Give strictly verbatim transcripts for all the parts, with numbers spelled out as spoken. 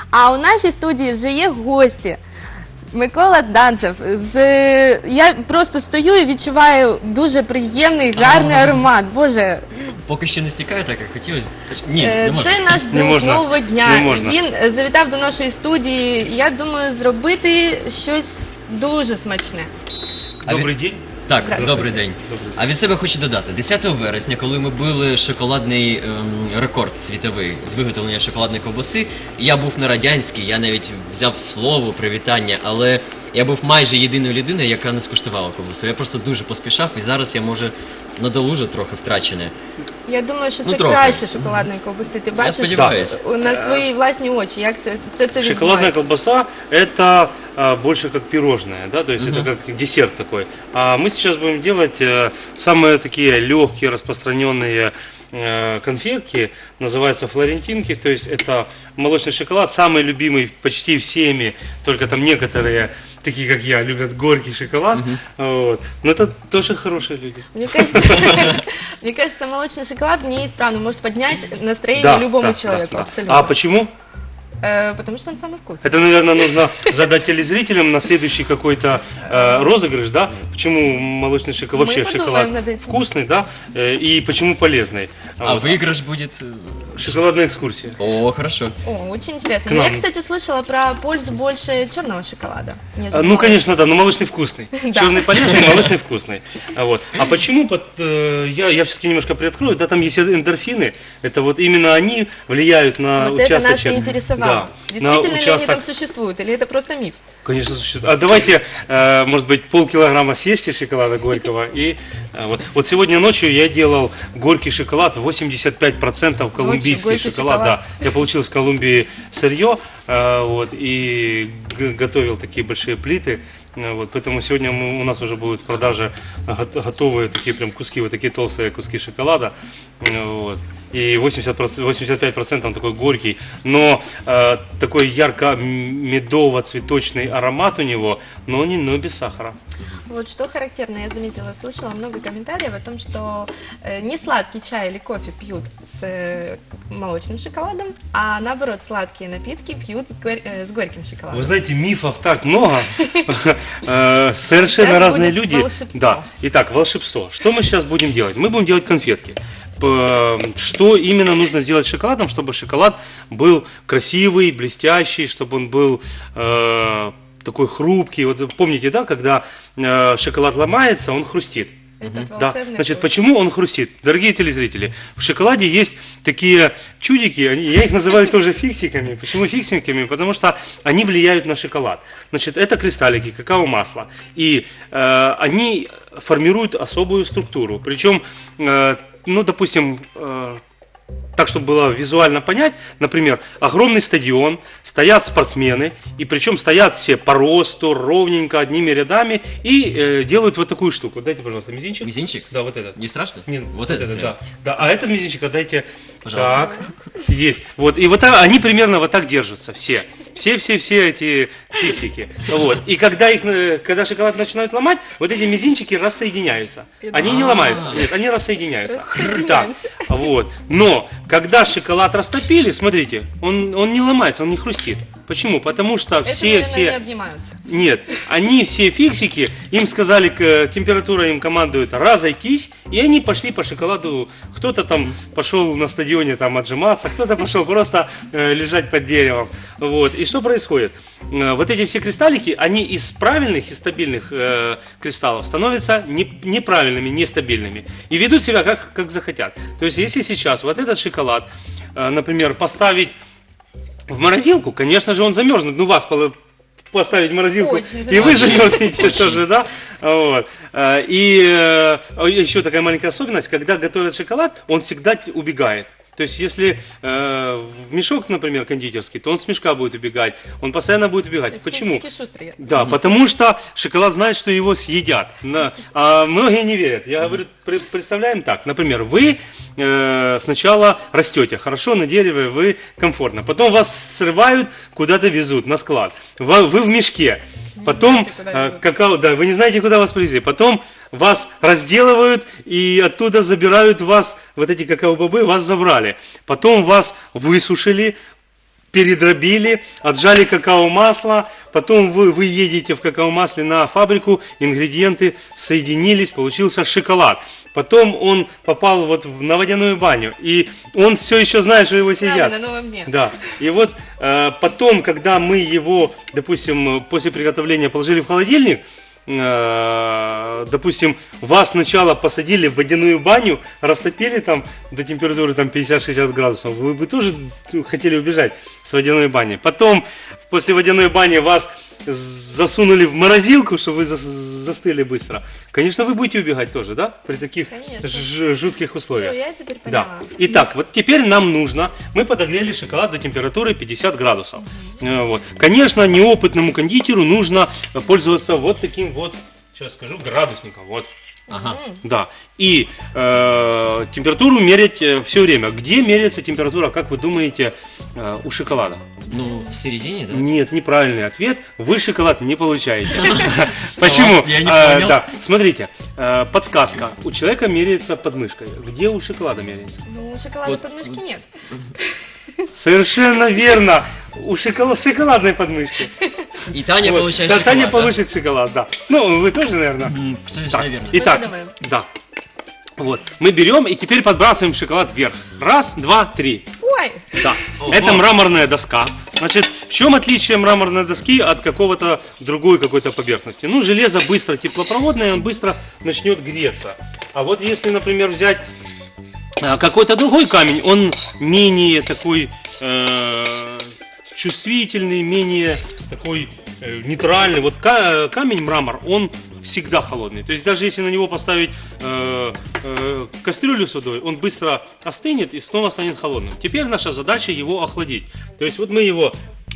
А у нашій студії вже є гості. Микола Данцев. З... Я просто стою і відчуваю дуже приємний, гарний аромат. Боже. Поки що не стікає так, як хотілося. Ні, Е, не можна. Це наш Не друг можна. нового Не дня. можна. Він е, завітав до нашої студії, я думаю, зробити щось дуже смачне. А Добрий він- день. Так, Здравствуйте. добрий день. А від себе хочу додати, десятого вересня, коли ми били шоколадний ем, рекорд світовий з виготовлення шоколадної ковбаси, я був на Радянській, я навіть взяв слово, привітання, але я був майже єдиною людиною, яка не скуштувала ковбасу. Я просто дуже поспішав, і зараз я, може, надолужу трохи втрачене. Я думаю, що Ну, це трохи. краще шоколадної ковбаси. Ти бачиш сподіваюсь. у- на свої власні очі, як це, все це Шоколадная відбувається. колбаса это а, больше как пирожное, да, то есть это как десерт такой. А мы сейчас будем делать э, самые такие легкие, распространенные э, конфетки, называются флорентинки, то есть это молочный шоколад, самый любимый почти всеми, только там некоторые, такие как я, любят горький шоколад, вот. Но это тоже хорошие люди. Мне кажется, мне кажется, молочный шоколад неисправно может поднять настроение любому да, человеку, да, да. абсолютно. А почему? Э, потому что он самый вкусный. Это, наверное, нужно задать телезрителям на следующий какой-то э, розыгрыш, да? Почему молочный шоколад, Мы вообще подумаем шоколад над этим. вкусный, да? Э, и почему полезный? А Вот. выигрыш будет... э, Шоколадная экскурсия. О, хорошо. О, очень интересно. К Но я, нам. кстати, слышала про пользу больше черного шоколада. А, нежели Ну, молочного. конечно, да, но молочный вкусный. Да. Черный полезный, молочный вкусный. А, вот. А почему? Под, э, я, я все-таки немножко приоткрою. Да, там есть эндорфины. Это вот именно они влияют на Вот это нас и участочек. интересовало. Да, Действительно на ли они участок. там существуют, или это просто миф? Конечно, существует. А давайте, э, может быть, полкилограмма съешьте шоколада горького. И э, вот, вот сегодня ночью я делал горький шоколад, восемьдесят пять процентов колумбийский горький шоколад. шоколад. Да. Я получил из Колумбии сырье, э, вот, и г- готовил такие большие плиты. Э, Вот, поэтому сегодня мы- у нас уже будут в продаже го- готовые такие прям куски, вот такие толстые куски шоколада. Э, Вот. И восемьдесят процентов, восемьдесят пять процентов он такой горький, но э, такой ярко-медово-цветочный аромат у него, но не, но без сахара. Вот что характерно, я заметила, слышала много комментариев о том, что э, не сладкий чай или кофе пьют с э, молочным шоколадом, а наоборот сладкие напитки пьют с, горь- э, с горьким шоколадом. Вы знаете, мифов так много, Э, совершенно Сейчас разные будет люди. волшебство. Да. Итак, волшебство. Что мы сейчас будем делать? Мы будем делать конфетки. П- Что именно нужно сделать с шоколадом, чтобы шоколад был красивый, блестящий, чтобы он был э, такой хрупкий. Вот помните, да, когда э, шоколад ломается, он хрустит. Этот Да, волшебный значит, вкус. почему он хрустит? Дорогие телезрители, в шоколаде есть такие чудики, они- я их называю тоже фиксиками. Почему фиксиками? Потому что они влияют на шоколад. Значит, это кристаллики, какао-масло. И э, они формируют особую структуру. Причем, э, ну, допустим, э, так, чтобы было визуально понять, например, огромный стадион, стоят спортсмены, и причем стоят все по росту, ровненько, одними рядами, и э, делают вот такую штуку. Дайте, пожалуйста, мизинчик. Мизинчик? Да, вот этот. Не страшно? Нет, вот это, да. прям. Да. А этот мизинчик отдайте. Пожалуйста. Так, есть. Вот, и вот так, они примерно вот так держатся, все. Все-все-все эти фиксики. Вот. И когда, их, э, когда шоколад начинают ломать, вот эти мизинчики рассоединяются. Они не ломаются, нет, они рассоединяются. Рассоединяемся. Так, вот. Но, когда шоколад растопили, смотрите, он, он не ломается, он не хрустит. Почему? Потому что Это, все, наверное, все... не обнимаются. Нет, они все фиксики, им сказали, к- температура им командует разойтись, и они пошли по шоколаду. Кто-то там пошел на стадионе там отжиматься, кто-то пошел просто э, лежать под деревом. Вот. И что происходит? Э, вот эти все кристаллики, они из правильных и стабильных э, кристаллов становятся не- неправильными, нестабильными. И ведут себя как, как захотят. То есть, если сейчас вот этот шоколад, э, например, поставить в морозилку, конечно же, он замерзнет. Ну, вас поло- поставить в морозилку, Очень и вы замерзнет. замерзнете Очень. тоже, да? Вот. Э, И э, еще такая маленькая особенность, когда готовят шоколад, он всегда т- убегает. То есть, если э, в мешок, например, кондитерский, то он с мешка будет убегать, он постоянно будет То убегать. есть Почему? фиксики шустрые. Да, потому что шоколад знает, что его съедят. На- а многие не верят. Я говорю, пре- представляем так. Например, вы э, сначала растете хорошо на дереве, вы комфортно. Потом вас срывают, куда-то везут на склад. Вы, вы в мешке. Потом знаете, куда э, везут. какао, да, вы не знаете, куда вас привезли. Потом вас разделывают и оттуда забирают вас, вот эти какао-бобы, вас забрали. Потом вас высушили, передробили, отжали какао-масло, потом вы, вы едете в какао-масле на фабрику, ингредиенты соединились, получился шоколад. Потом он попал вот в, на водяную баню, и он все еще знает, что его С нами съедят. на новом дне. Да, и вот э, потом, когда мы его, допустим, после приготовления положили в холодильник, э, допустим, вас сначала посадили в водяную баню, растопили там до температуры там пятьдесят-шестьдесят градусов, вы бы тоже хотели убежать с водяной бани. Потом, после водяной бани вас засунули в морозилку, чтобы вы застыли быстро. Конечно, вы будете убегать тоже, да? При таких ж- жутких условиях. Все, я теперь поняла. Да. Итак, вот теперь нам нужно, мы подогрели шоколад до температуры пятьдесят градусов. Э, Вот. Конечно, неопытному кондитеру нужно пользоваться вот таким вот, сейчас скажу, градусником. Вот. Ага. Да. И э, температуру мерять все время. Где меряется температура, как вы думаете, э, у шоколада? Ну, в середине, да? Нет, неправильный ответ. Вы шоколад не получаете. Почему? Я не А, понял. Да, смотрите, э, подсказка. У человека меряется подмышкой. Где у шоколада меряется? Ну, шоколада Вот, подмышки нет. Совершенно верно. У шоколад, в шоколадной подмышке. И Таня Вот. получает Да, шоколад, Таня да? получит шоколад, да. Ну, вы тоже, наверное. М, Кстати, Так, наверное. итак, Мы подумаем. да. Вот, мы берем и теперь подбрасываем шоколад вверх. Раз, два, три. Ой! Да, Ого. это мраморная доска. Значит, в чем отличие мраморной доски от какого-то другой какой-то поверхности? Ну, железо быстро теплопроводное, он быстро начнет греться. А вот если, например, взять а, какой-то другой камень, он менее такой э, чувствительный, менее такой э, нейтральный. Вот ка- камень, мрамор, он всегда холодный. То есть даже если на него поставить э, э, кастрюлю с водой, он быстро остынет и снова станет холодным. Теперь наша задача его охладить. То есть вот мы его...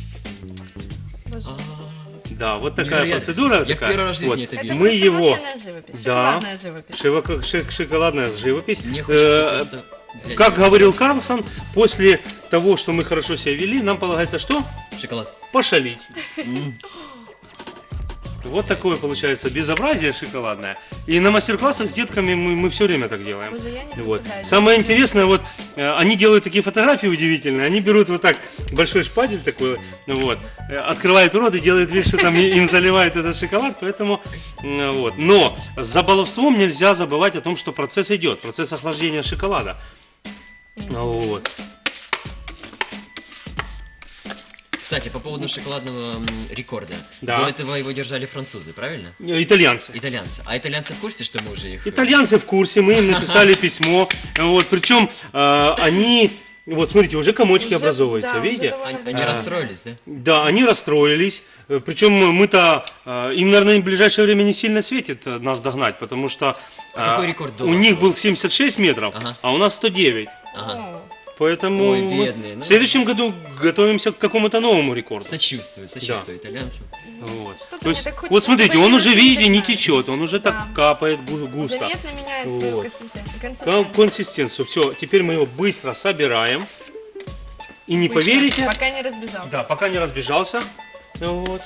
Боже. Да, вот такая Невероятно. процедура. Я в такая. первый раз в жизни Вот. это Это видел. Мы просто его- масляная живопись, Да. шоколадная живопись. Широко- ши- шоколадная живопись. Мне хочется Э, просто взять Как говорил Карлсон, после того, что мы хорошо себя вели, нам полагается что? шоколад. Пошалить. Вот такое получается безобразие шоколадное. И на мастер-классах с детками мы, мы все время так делаем. Боже, я не Вот. представляю. Самое интересное, вот э, они делают такие фотографии удивительные. Они берут вот так большой шпатель такой, ну вот, э, открывают рот и делают вид, что там им заливают этот шоколад. Поэтому э, вот. Но за баловством нельзя забывать о том, что процесс идет, процесс охлаждения шоколада. Вот. Кстати, по поводу шоколадного м, рекорда. Да. До этого его держали французы, правильно? Э, Итальянцы. Итальянцы. А итальянцы в курсе, что мы уже их... э, Итальянцы в курсе, мы им написали письмо. Вот, причем э, они, вот смотрите, уже комочки Уже- образовываются, да, уже видите? довольно Они, они А. расстроились, да? Да, они расстроились. Э, Причем мы-то, э, им, наверное, в ближайшее время не сильно светит э, нас догнать, потому что А э, какой рекорд до у вас них был? был семьдесят шесть метров, Ага. а у нас сто девять. Ага. О, Поэтому Ой, мы бедные, ну. в следующем году готовимся к какому-то новому рекорду. Сочувствую, сочувствую итальянцам. Вот. Что-то То мне есть, так хочется, вот смотрите, чтобы он они уже, нас видите, не догнали. течет, он уже так Да. капает гу- густо. заметно меняет свою Вот. консистен- Кон- консистенцию. Консистенцию. Все, теперь мы его быстро собираем. И не Быстро, поверите, Пока не разбежался. да, пока не разбежался. Вот.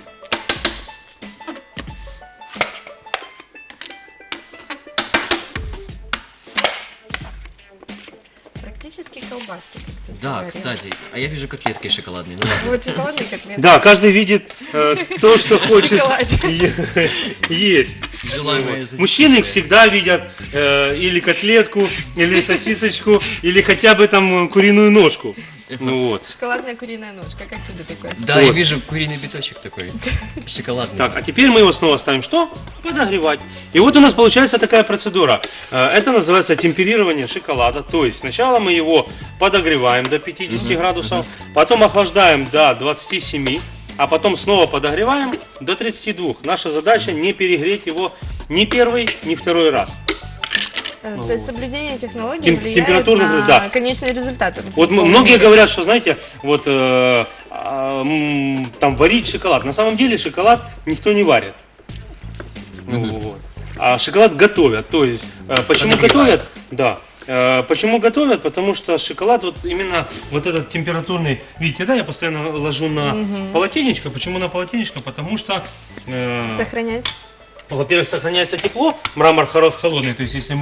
Практически колбаски, как ты Да, говорил. кстати, а я вижу котлетки шоколадные. Ну ладно. Вот шоколадные котлеты. Да, каждый видит э, то, что хочет шоколаде. е- есть. Желаемое Вот. Мужчины всегда видят э, или котлетку, или сосисочку, или хотя бы там э, куриную ножку. Ну вот. Шоколадная куриная ножка, как тебе такое? Да, я Вот. вижу куриный биточек такой. Шоколадный. Так, а теперь мы его снова ставим что? Подогревать. И вот у нас получается такая процедура. Э, Это называется темперирование шоколада. То есть сначала мы его подогреваем до пятидесяти градусов, потом охлаждаем до двадцати семи, а потом снова подогреваем до тридцати двух. Наша задача не перегреть его ни первый, ни второй раз. Э, То есть соблюдение технологий Тем- влияет температурных, на да. конечный результат. Вот м- Полный многие мир. говорят, что, знаете, вот э, а, м, там варить шоколад. На самом деле шоколад никто не варит. Вот. А шоколад готовят. То есть, э, почему Подогревают. готовят? Да. Э, Почему готовят? Потому что шоколад, вот именно вот этот температурный, видите, да, я постоянно ложу на полотенечко. Почему на полотенечко? Потому что, э, Сохранять. во-первых, сохраняется тепло, мрамор хоро- холодный, то есть если мы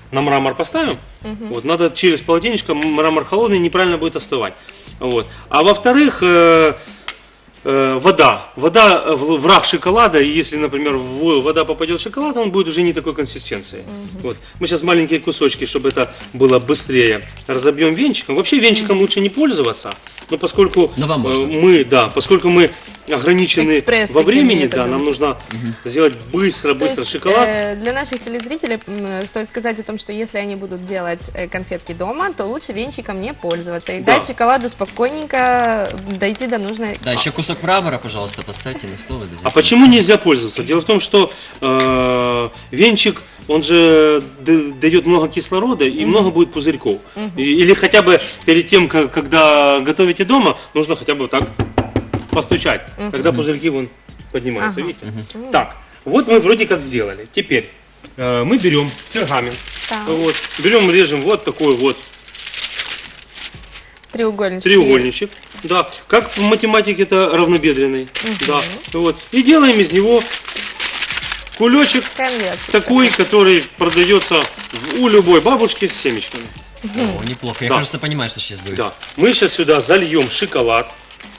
на мрамор поставим, вот, надо через полотенечко, мрамор холодный, неправильно будет остывать. Вот. А во-вторых, э, э, вода. Вода э, в- враг шоколада, и если, например, в во- вода попадет в шоколад, он будет уже не такой консистенции. Вот. Мы сейчас маленькие кусочки, чтобы это было быстрее, разобьем венчиком. Вообще венчиком лучше не пользоваться, но поскольку Но вам э, можно. мы, да, поскольку мы ограничены Экспресс во таким времени, да, методом. нам нужно сделать быстро, То быстро есть, шоколад. э, для наших телезрителей м, стоит сказать о том, что если они будут делать э, конфетки дома, то лучше венчиком не пользоваться и Да. дать шоколаду спокойненько дойти до нужной. Да, еще кусок мрамора, пожалуйста, поставьте на стол. А обязательно. почему нельзя пользоваться? Дело в том, что э, венчик, он же д- дает много кислорода и много будет пузырьков. И- или хотя бы перед тем, как, когда готовите дома, нужно хотя бы вот так постучать. Тогда пузырьки вон поднимаются, Ага. видите? Так, вот мы вроде как сделали. Теперь э, мы берем пергамент. Так. Вот, берем, режем вот такой вот Треугольничек. треугольничек, да, как в математике это равнобедренный, да, вот, и делаем из него кулечек Конверт. такой, который продается в- у любой бабушки с семечками. О, неплохо. Я, Да. кажется, понимаю, что сейчас будет. Да, мы сейчас сюда зальем шоколад,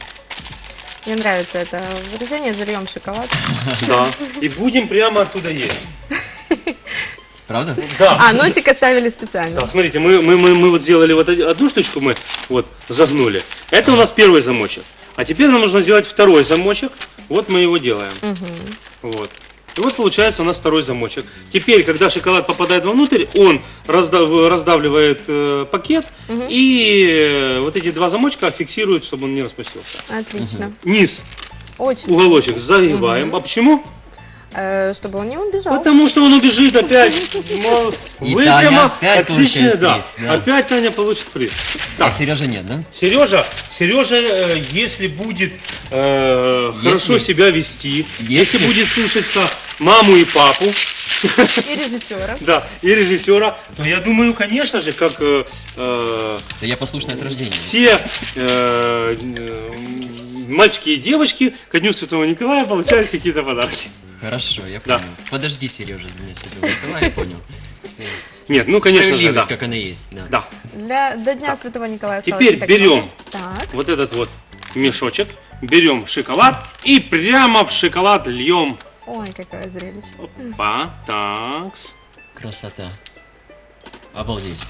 Мне нравится это выражение, зальем шоколад. да, и будем прямо оттуда есть. Правда? Да. А, носик оставили специально. Да, смотрите, мы, мы, мы, мы вот сделали вот од- одну штучку, мы вот загнули. Это у нас первый замочек. А теперь нам нужно сделать второй замочек. Вот мы его делаем. Вот. И вот получается у нас второй замочек. Теперь, когда шоколад попадает вовнутрь, он разда- раздавливает э, пакет, и э, вот эти два замочка фиксируют, чтобы он не распустился. Отлично. Низ, Очень. уголочек загибаем. А почему? Э, чтобы он не убежал. Потому что он убежит опять. Мол, И Вы Таня прямо опять отличная, получает да. приз, да. Опять Таня получит приз. А Так, Сережа нет, да? Сережа, Сережа, э, если будет э, хорошо Если- себя вести, если... если- будет слушаться маму и папу, И режиссера. да, и режиссера, то я думаю, конечно же, как э, э, Да я послушный от рождения. все э, э, мальчики и девочки ко Дню Святого Николая получают какие-то подарки. Хорошо, я Да. понял. Подожди, Сережа, меня Святого Николая, я понял. Нет, ну конечно же, да. Справедливость, как она есть. Да. Да. Для, до Дня Святого Николая осталось Теперь не так берем. много. Так. Вот этот вот мешочек, берем шоколад и прямо в шоколад льем. Ой, какое зрелище. Опа, такс. Красота. Обалдеть.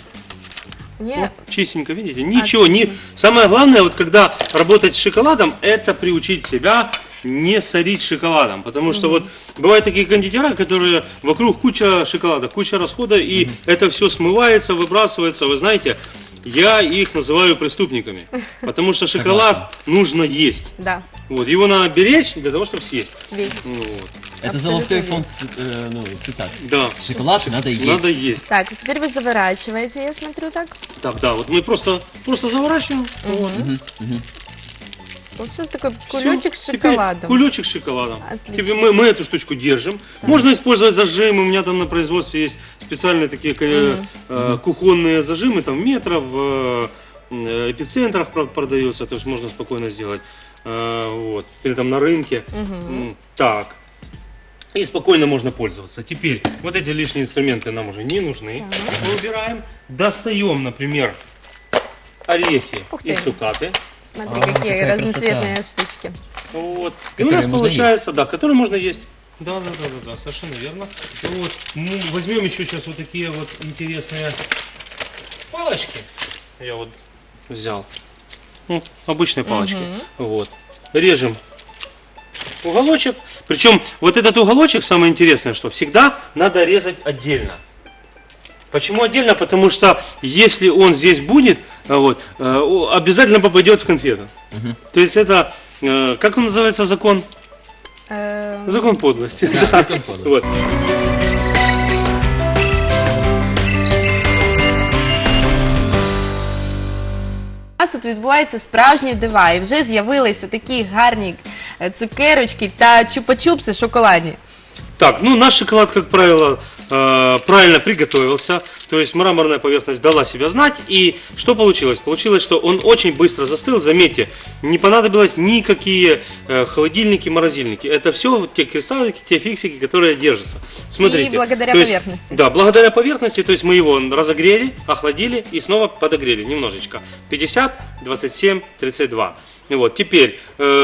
Мне Чистенько, видите? Ничего, не... Самое главное, вот когда работать с шоколадом, это приучить себя не сорить шоколадом. Потому что вот бывают такие кондитера, которые вокруг куча шоколада, куча расхода, и это все смывается, выбрасывается. Вы знаете, я их называю преступниками. Потому что шоколад нужно есть. да, Вот, его надо беречь для того, чтобы съесть. весь. Ну, вот. Это Абсолютно золотой есть. фонд ци- э, ну, цитат. Да, Шоколад надо есть. надо есть. Так, теперь вы заворачиваете, я смотрю так. Так, да, вот мы просто, просто заворачиваем. Вот. Получился такой кулечек с Всё. Теперь шоколадом. Кулечек с шоколадом. Отлично. Теперь мы, мы эту штучку держим. Можно использовать зажимы. У меня там на производстве есть специальные такие э, э, кухонные зажимы, там в метро, в э, эпицентрах про- продается, то есть можно спокойно сделать. Э, вот. Или там на рынке. М, Так. И спокойно можно пользоваться. Теперь вот эти лишние инструменты нам уже не нужны. Мы убираем. Достаем, например, орехи Ух и ты. цукаты. Смотри, А, какие какая разноцветные штучки. Вот. И у Которые нас можно получается, да, которые можно есть. Да, да, да, да, да, совершенно верно. Вот. Ну, возьмем еще сейчас вот такие вот интересные палочки. Я вот взял. Ну, обычные палочки. Вот. Режем уголочек. Причем вот этот уголочек, самое интересное, что всегда надо резать отдельно. Почему отдельно? Потому что если он здесь будет, э, вот, э, о- обязательно попадет в конфету. То есть это, э, как он называется, закон? Эм, Закон подлости. Да, закон подлости. Вот. У нас тут відбуваються справжні дива, і вже з'явилися такі гарні е, цукерочки та чупа-чупси шоколадні. Так, ну наш шоколад, как правило, э, правильно приготовился, то есть мраморная поверхность дала себя знать, и что получилось? Получилось, что он очень быстро застыл, заметьте, не понадобилось никакие э, холодильники, морозильники, это все те кристаллики, те фиксики, которые держатся. Смотрите. И благодаря то есть, поверхности. Да, благодаря поверхности, то есть мы его разогрели, охладили и снова подогрели немножечко. пятьдесят, двадцать семь, тридцать два. Вот, теперь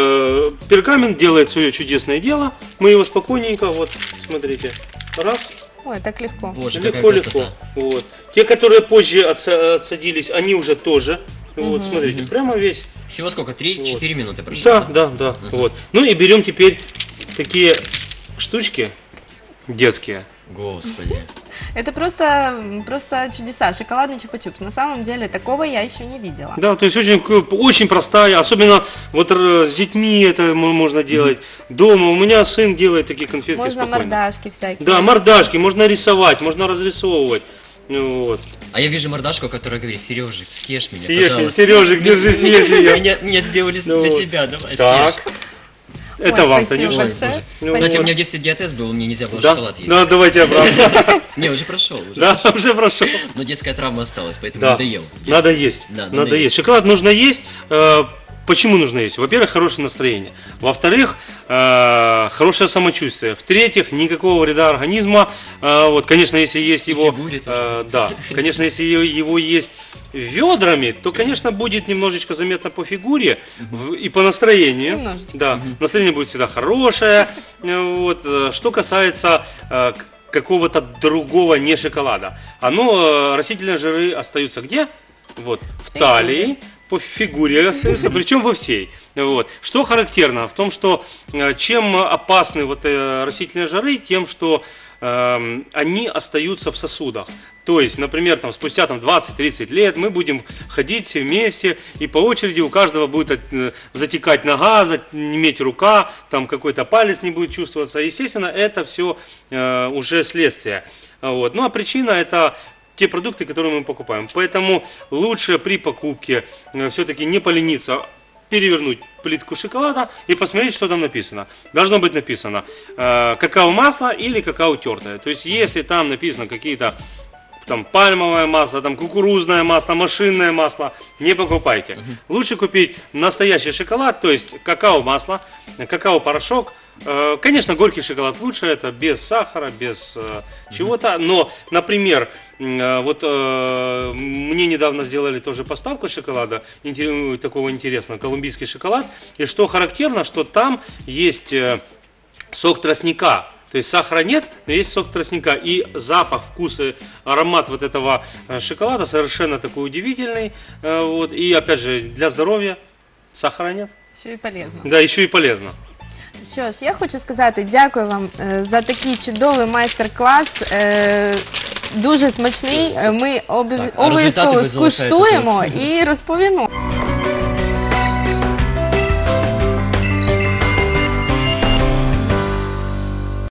э, пергамент делает свое чудесное дело. Мы его спокойненько, вот, смотрите, раз, Ой, так легко. Боже, какая легко-легко. красота. Вот. Те, которые позже отса- отсадились, они уже тоже. Вот, смотрите, прямо весь. Всего сколько? три-четыре минуты прошло? Да, да, да. Вот. Ну и берем теперь такие штучки детские. Господи. Это просто, просто чудеса. Шоколадный чупа-чупс. На самом деле такого я еще не видела. Да, то есть очень, очень простая, особенно вот р- с детьми это м- можно делать. Дома у меня сын делает такие конфетки Можно спокойно. мордашки всякие. Да, мордашки, можно рисовать, можно разрисовывать. Ну, вот. А я вижу мордашку, которая говорит: Сережик, съешь меня, Съешь меня, пожалуйста. Сережик, держи, съешь ее. Меня, меня сделали Ну для вот. тебя, давай Так. съешь. Это Ой, вам, спасибо Танюша. большое. Ну, Кстати, вот. у меня в детстве диатез был, мне нельзя было Да, шоколад есть. да, давайте обратно. Не, уже прошел. Уже Да, прошел. уже прошел. Но детская травма осталась, поэтому Да, надо ел. надо есть. Да, надо Надо есть. есть. Шоколад нужно есть. Э, Почему нужно есть? Во-первых, хорошее настроение. Во-вторых, э, хорошее самочувствие. В-третьих, никакого вреда организма. Э, вот, конечно, если есть его, фигуре тоже. э, да, конечно, если его, его есть ведрами, то, конечно, будет немножечко заметно по фигуре в- и по настроению. Немножечко. Да, настроение будет всегда хорошее. Э, Вот. э, Что касается э, к- какого-то другого не шоколада, оно, э, растительные жиры остаются где? Вот, в талии, по фигуре остаются, причем во всей. Вот. Что характерно в том, что э, чем опасны вот, э, растительные жиры, тем, что э, они остаются в сосудах. То есть, например, там, спустя там, двадцать-тридцать лет мы будем ходить все вместе, и по очереди у каждого будет э, затекать нога, неметь рука, там какой-то палец не будет чувствоваться. Естественно, это все э, уже следствие. Вот. Ну а причина это те продукты, которые мы покупаем. Поэтому лучше при покупке э, все-таки не полениться, перевернуть плитку шоколада и посмотреть, что там написано. Должно быть написано э, какао-масло или какао тертое. То есть, если там написано какие-то там пальмовое масло, там кукурузное масло, машинное масло, не покупайте. Лучше купить настоящий шоколад, то есть какао-масло, какао-порошок. Э, Конечно, горький шоколад лучше, это без сахара, без э, чего-то. Но, например, э, вот э, мне недавно сделали тоже поставку шоколада, интер- такого интересного, колумбийский шоколад. И что характерно, что там есть э, сок тростника. То есть сахара нет, но есть сок тростника. И запах, вкус и аромат вот этого э, шоколада совершенно такой удивительный. Э, Вот. И опять же, для здоровья сахара нет. Все і полезно. Да, еще и полезно. Що ж, я хочу сказати дякую вам е, за такий чудовий майстер-клас. Е, Дуже смачний. Е, Ми обов- Так, а результати обов'язково ви залишаєте скуштуємо і розповімо.